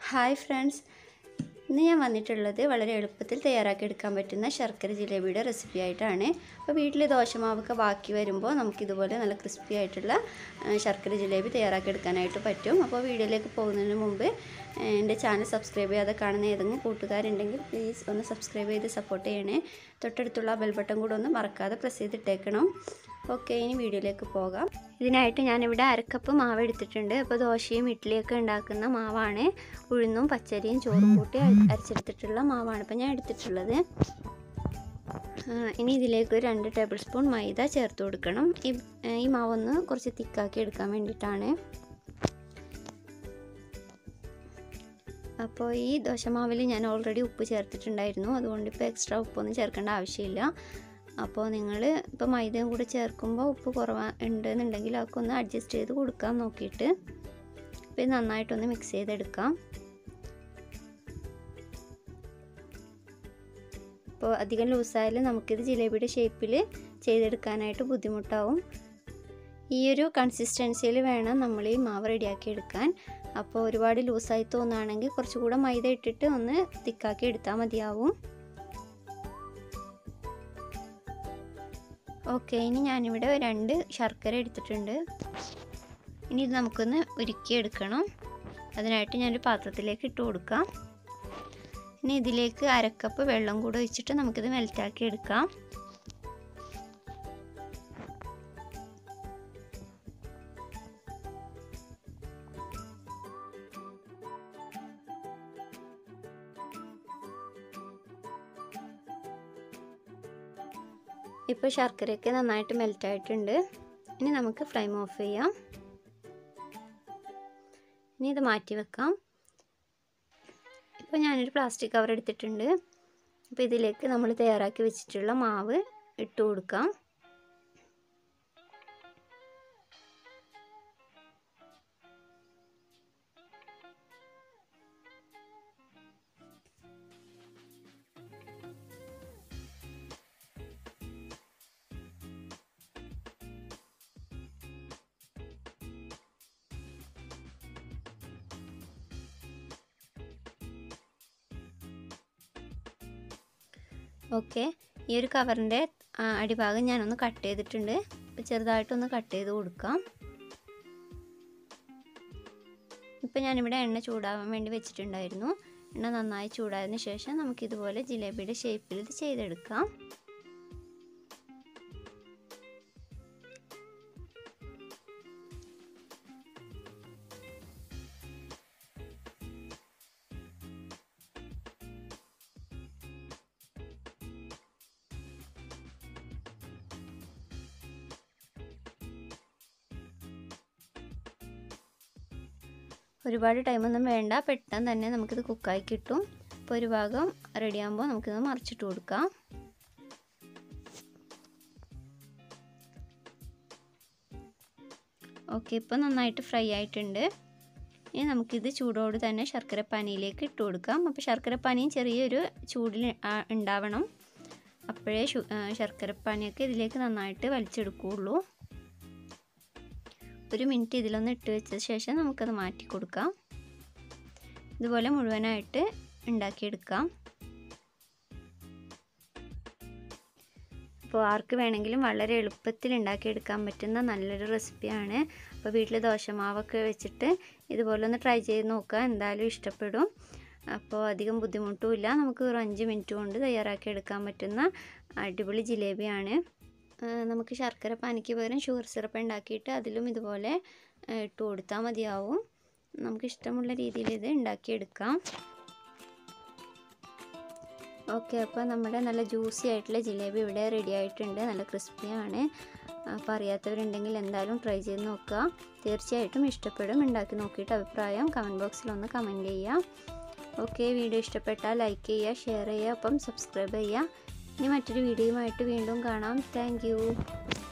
Hi friends, ഇന്ന് ഞാൻ വന്നിട്ടുള്ളത് വളരെ എളുപ്പത്തിൽ തയ്യാറാക്കിയെടുക്കാൻ പറ്റുന്ന ശർക്കര ജിലേബിയുടെ റെസിപ്പി ആയിട്ടാണ്. അപ്പോൾ വീട്ടിൽ ദോശമാവൊക്കെ ബാക്കി വരുമ്പോൾ നമുക്കിതുപോലെ നല്ല ക്രിസ്പി ആയിട്ടുള്ള ശർക്കര ജിലേബി തയ്യാറാക്കിയെടുക്കാനായിട്ട് പറ്റും. അപ്പോൾ വീഡിയോയിലേക്ക് പോകുന്നതിന് മുമ്പ് എൻ്റെ ചാനൽ സബ്സ്ക്രൈബ് ചെയ്യാതെ കാണുന്ന ഏതെങ്കിലും കൂട്ടുകാരുണ്ടെങ്കിൽ പ്ലീസ് ഒന്ന് സബ്സ്ക്രൈബ് ചെയ്ത് സപ്പോർട്ട് ചെയ്യണേ. തൊട്ടടുത്തുള്ള ബെൽ ബട്ടൺ കൂടെ ഒന്ന് മറക്കാതെ പ്രസ് ചെയ്തിട്ടേക്കണം. ഓക്കെ, ഇനി വീഡിയോയിലേക്ക് പോകാം. ഇതിനായിട്ട് ഞാനിവിടെ അരക്കപ്പ് മാവ് എടുത്തിട്ടുണ്ട്. അപ്പോൾ ദോശയും ഇഡ്ഡലിയൊക്കെ ഉണ്ടാക്കുന്ന മാവാണ്. ഉഴുന്നും പച്ചരിയും ചോറും കൂട്ടി അരച്ചെടുത്തിട്ടുള്ള മാവാണ് ഇപ്പോൾ ഞാൻ എടുത്തിട്ടുള്ളത്. ഇനി ഇതിലേക്ക് 2 ടേബിൾ സ്പൂൺ മൈദ ചേർത്ത് കൊടുക്കണം. ഈ മാവൊന്ന് കുറച്ച് തിക്കാക്കി എടുക്കാൻ വേണ്ടിയിട്ടാണ്. അപ്പോൾ ഈ ദോശമാവിൽ ഞാൻ ഓൾറെഡി ഉപ്പ് ചേർത്തിട്ടുണ്ടായിരുന്നു, അതുകൊണ്ട് ഇപ്പോൾ എക്സ്ട്രാ ഉപ്പൊന്നും ചേർക്കേണ്ട ആവശ്യമില്ല. അപ്പോൾ നിങ്ങൾ ഇപ്പോൾ മൈദയും കൂടെ ചേർക്കുമ്പോൾ ഉപ്പ് ഉണ്ടെന്നുണ്ടെങ്കിൽ അതൊക്കെ ഒന്ന് അഡ്ജസ്റ്റ് ചെയ്ത് കൊടുക്കാം നോക്കിയിട്ട്. അപ്പോൾ ഇത് നന്നായിട്ടൊന്ന് മിക്സ് ചെയ്തെടുക്കാം. അപ്പോൾ അധികം ലൂസായാലും നമുക്കിത് ജിലേബിയുടെ ഷേപ്പിൽ ചെയ്തെടുക്കാനായിട്ട് ബുദ്ധിമുട്ടാവും. ഈ ഒരു കൺസിസ്റ്റൻസിയിൽ വേണം നമ്മൾ ഈ മാവ് റെഡിയാക്കി എടുക്കാൻ. അപ്പോൾ ഒരുപാട് ലൂസായി തോന്നുകയാണെങ്കിൽ കുറച്ചുകൂടെ മൈദ ഇട്ടിട്ട് ഒന്ന് തിക്കാക്കി എടുത്താൽ മതിയാവും. ഓക്കെ, ഇനി ഞാനിവിടെ 2 ശർക്കര എടുത്തിട്ടുണ്ട്. ഇനി ഇത് നമുക്കൊന്ന് ഉരുക്കിയെടുക്കണം. അതിനായിട്ട് ഞാനൊരു പാത്രത്തിലേക്ക് ഇട്ട് കൊടുക്കാം. ഇനി ഇതിലേക്ക് അരക്കപ്പ് വെള്ളം കൂടെ ഒഴിച്ചിട്ട് നമുക്കിത് മെൽറ്റാക്കി എടുക്കാം. ഇപ്പോൾ ശർക്കരയൊക്കെ നന്നായിട്ട് മെൽറ്റായിട്ടുണ്ട്. ഇനി നമുക്ക് ഫ്ലെയിം ഓഫ് ചെയ്യാം. ഇനി ഇത് മാറ്റി വെക്കാം. ഇപ്പോൾ ഞാനൊരു പ്ലാസ്റ്റിക് കവർ എടുത്തിട്ടുണ്ട്. അപ്പോൾ ഇതിലേക്ക് നമ്മൾ തയ്യാറാക്കി വെച്ചിട്ടുള്ള മാവ് ഇട്ട് കൊടുക്കാം. ഓക്കെ, ഈ ഒരു കവറിൻ്റെ അടിഭാഗം ഞാനൊന്ന് കട്ട് ചെയ്തിട്ടുണ്ട്. ഇപ്പോൾ ചെറുതായിട്ടൊന്ന് കട്ട് ചെയ്ത് കൊടുക്കാം. ഇപ്പോൾ ഞാനിവിടെ എണ്ണ ചൂടാവാൻ വേണ്ടി വെച്ചിട്ടുണ്ടായിരുന്നു. എണ്ണ നന്നായി ചൂടായതിന് ശേഷം നമുക്കിതുപോലെ ജിലേബിയുടെ ഷേപ്പിൽ ഇത് ചെയ്തെടുക്കാം. ഒരുപാട് ടൈമൊന്നും വേണ്ട, പെട്ടെന്ന് തന്നെ നമുക്കിത് കുക്കായി കിട്ടും. ഇപ്പോൾ ഒരു ഭാഗം റെഡിയാകുമ്പോൾ നമുക്കിത് മറിച്ചിട്ട് കൊടുക്കാം. ഓക്കെ, ഇപ്പോൾ നന്നായിട്ട് ഫ്രൈ ആയിട്ടുണ്ട്. ഇനി നമുക്കിത് ചൂടോട് തന്നെ ശർക്കരപ്പാനിയിലേക്ക് ഇട്ട് കൊടുക്കാം. അപ്പോൾ ശർക്കരപ്പാനിയും ചെറിയൊരു ചൂടിൽ ഉണ്ടാവണം. അപ്പോഴേ ശർക്കരപ്പാനിയൊക്കെ ഇതിലേക്ക് നന്നായിട്ട് വലിച്ചെടുക്കുകയുള്ളൂ. 1 മിനിറ്റ് ഇതിലൊന്ന് ഇട്ട് വെച്ച ശേഷം നമുക്കത് മാറ്റി കൊടുക്കാം. ഇതുപോലെ മുഴുവനായിട്ട് ഉണ്ടാക്കിയെടുക്കാം. അപ്പോൾ ആർക്ക് വേണമെങ്കിലും വളരെ എളുപ്പത്തിൽ ഉണ്ടാക്കിയെടുക്കാൻ പറ്റുന്ന നല്ലൊരു റെസിപ്പിയാണ്. അപ്പോൾ വീട്ടിൽ ദോശമാവൊക്കെ വെച്ചിട്ട് ഇതുപോലെ ഒന്ന് ട്രൈ ചെയ്ത് നോക്കുക, എന്തായാലും ഇഷ്ടപ്പെടും. അപ്പോൾ അധികം ബുദ്ധിമുട്ടുമില്ല, നമുക്ക് ഒരു 5 മിനിറ്റ് കൊണ്ട് തയ്യാറാക്കിയെടുക്കാൻ പറ്റുന്ന അടിപൊളി ജിലേബിയാണ്. നമുക്ക് ശർക്കര പാനിക്ക് പകരം ഷുഗർ സിറപ്പ് ഉണ്ടാക്കിയിട്ട് അതിലും ഇതുപോലെ ഇട്ട് കൊടുത്താൽ മതിയാവും. നമുക്ക് ഇഷ്ടമുള്ള രീതിയിൽ ഇത് ഉണ്ടാക്കിയെടുക്കാം. ഓക്കെ, അപ്പോൾ നമ്മുടെ നല്ല ജ്യൂസി ആയിട്ടുള്ള ജിലേബി ഇവിടെ റെഡി ആയിട്ടുണ്ട്. നല്ല ക്രിസ്പിയാണ്. അപ്പോൾ അറിയാത്തവരുണ്ടെങ്കിൽ എന്തായാലും ട്രൈ ചെയ്ത് നോക്കുക, തീർച്ചയായിട്ടും ഇഷ്ടപ്പെടും. ഉണ്ടാക്കി നോക്കിയിട്ട് അഭിപ്രായം കമൻറ്റ് ബോക്സിൽ ഒന്ന് കമൻറ്റ് ചെയ്യുക. ഓക്കെ, വീഡിയോ ഇഷ്ടപ്പെട്ടാൽ ലൈക്ക് ചെയ്യുക, ഷെയർ ചെയ്യുക, ഒപ്പം സബ്സ്ക്രൈബ് ചെയ്യുക. ഇനി മറ്റൊരു വീഡിയോയുമായിട്ട് വീണ്ടും കാണാം. Thank U.